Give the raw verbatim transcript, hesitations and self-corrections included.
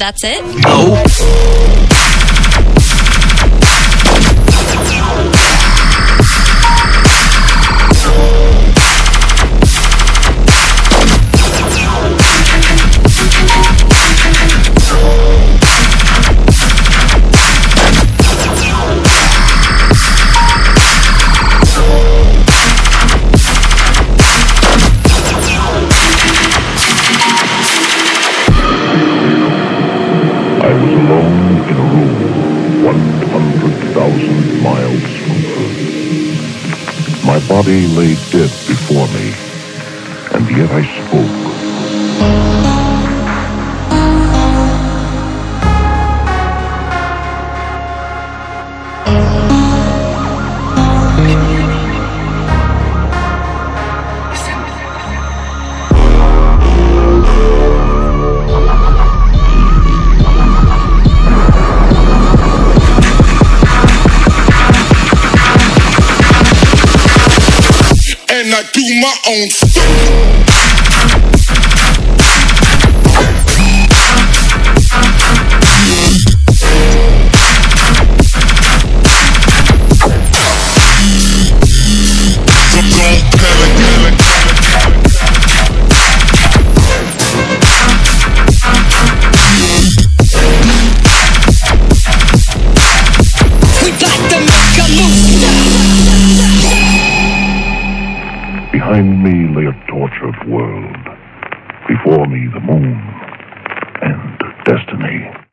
that's it? No. I was alone in a room one hundred thousand miles from Earth. My body lay dead before me, and yet I spoke. And I do my own thing. Behind me lay a tortured world. Before me the moon and destiny.